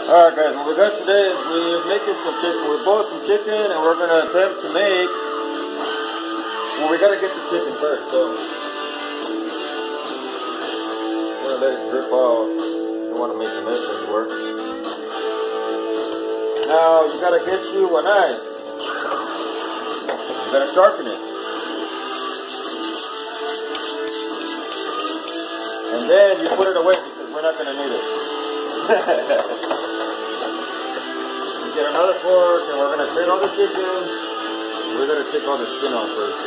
Alright guys, what we got today is we're making some chicken. We bought some chicken and we're going to attempt to make, well, we got to get the chicken first, so we're going to let it drip off. You don't want to make a mess anywhere. Now you got to get you a knife. You got to sharpen it. And then you put it away because we're not going to need it. Get another fork and we're going to take all the chicken. We're going to take all the skin off first.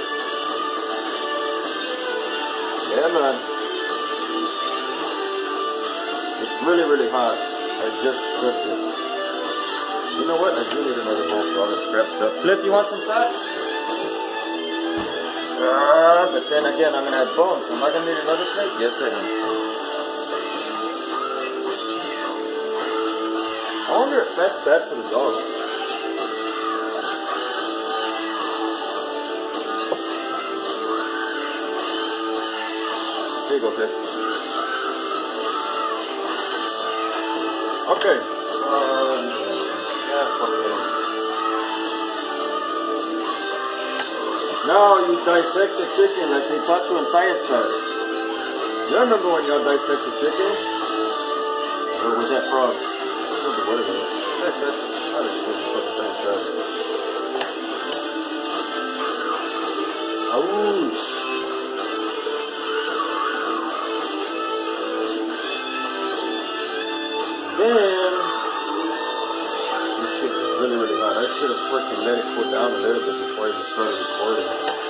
Yeah, man. It's really, really hot. I just cooked it. You know what? I do need another bowl for all the scrap stuff. Cliff, you want some fat? But then again, I'm going to have bones. So am I going to need another plate? Yes, I am. I wonder if that's bad for the dog. There you go, Pip. Okay. Now you dissect the chicken like they taught you in science class. Do you remember when y'all dissected chickens? Or was that frogs? I don't remember what it is. That's it. I was shit in fucking science class. Ouch. Then this shit is really, really hot. I should have freaking let it cool down a little bit before I even started recording.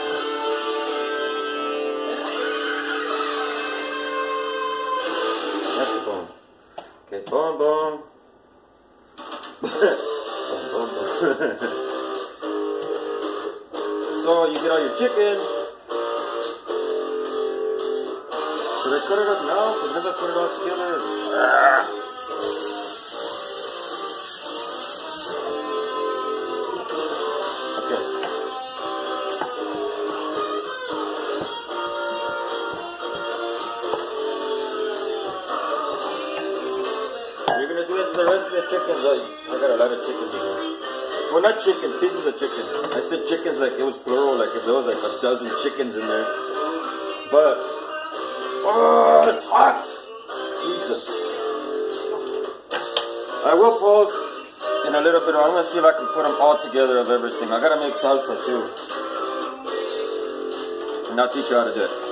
That's a bone. Okay, bone, bone. So you get all your chicken. Should I cut it up now? Because maybe I put it all together. Okay. You're gonna do it to the rest of the chickens. I got a lot of chickens in here. Well, not chickens, pieces of chicken. I said chickens like it was plural, like if there was like a dozen chickens in there. But, oh, it's hot! Jesus. I will pause in a little bit. I'm gonna see if I can put them all together of everything. I gotta make salsa too. And I'll teach you how to do it.